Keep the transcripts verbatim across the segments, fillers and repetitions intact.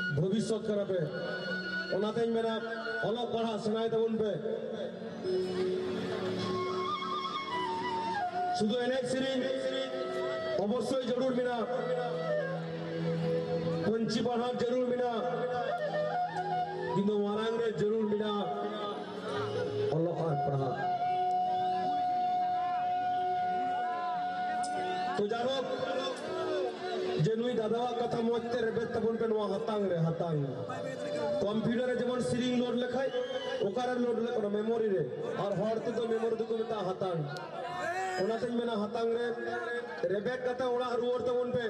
भविष्य करा पे उनाते मेरा अलग पढ़ा सुनाए तो उन पे शुद्ध एनेक सिरिंग अवश्य जरूर मिला पंची पढ़ा जरूर मिला किंतु वारांग ने जरूर मिला अलग पढ़ा तो जानो जेनुई दादा कथा मोचते रेबेत तबन पे नवा हतांग रे हतांग कंप्यूटर रे जेमन सिरिंग लोड लेखाय ओकारे लोड ले मेमोरी रे और हर तो मेमोरी दुको मेता हतांग ओनाते मेना हतांग रे रेबेत कथा ओड़ा रुवर तबन पे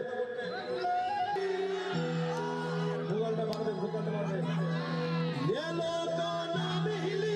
गूगल पे बात गूगल पे बात ये लोग नाम हिली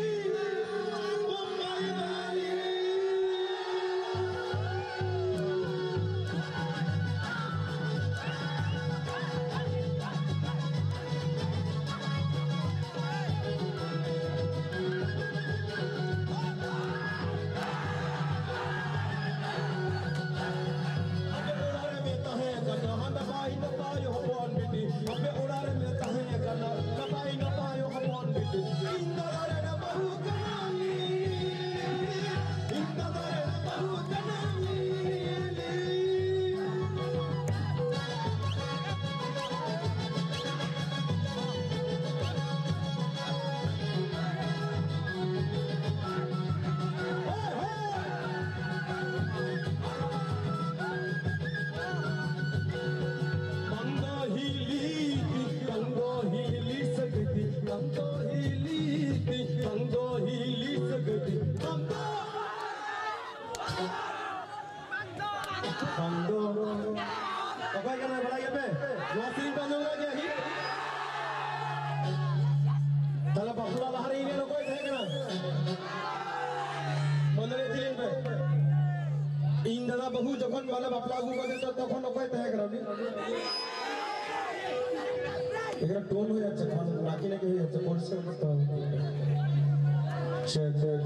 बहु जखन वाला बापला गु बजे तो तखन ओकय तहे करबी एकरा टोन हो जाচ্ছে কোন বাকি নাকি হয়ে যাচ্ছে পরিষ্কার করতে হবে শেখ শেখ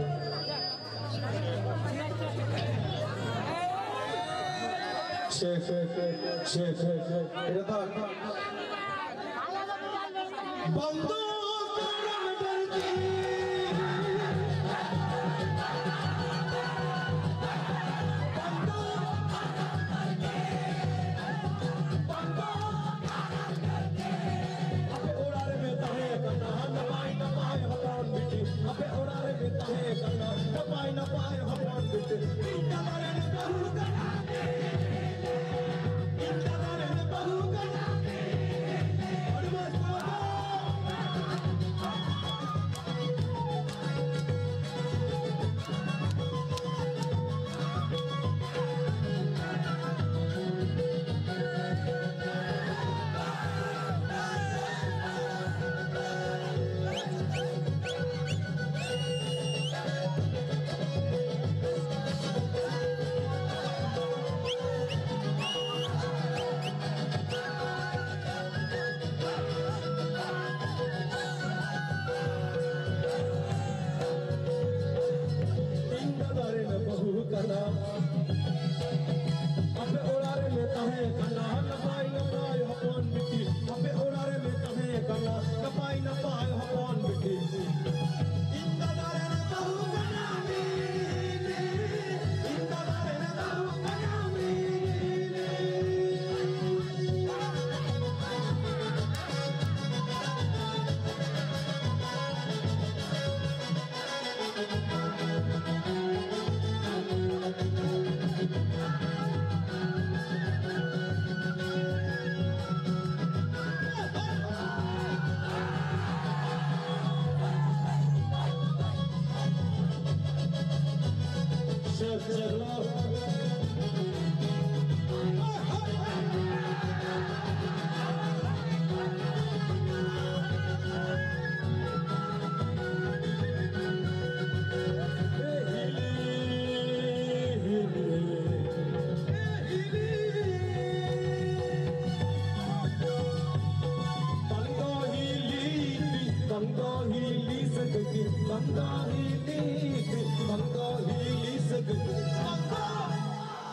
শেখ শেখ শেখ শেখ এটা তো বন্ধ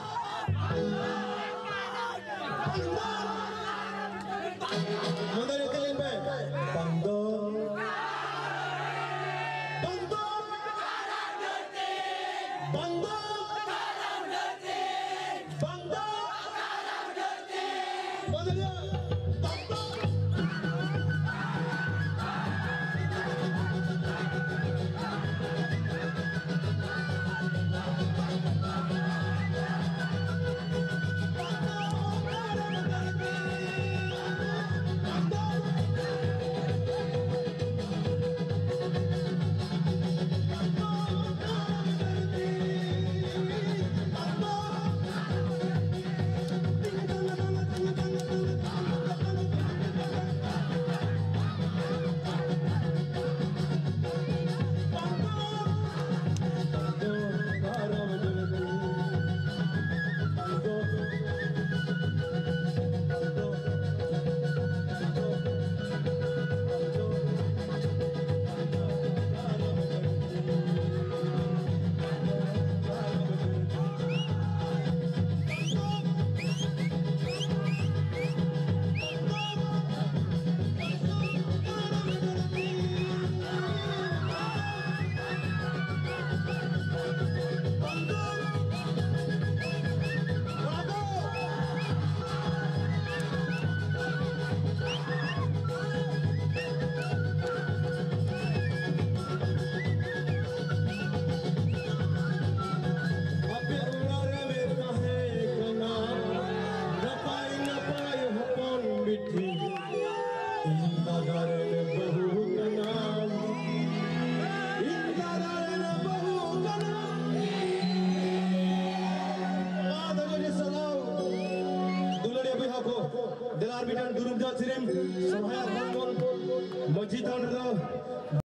Bangdo Dilar bidan durung jat sirim, Sohorai Hopon, Maji tahun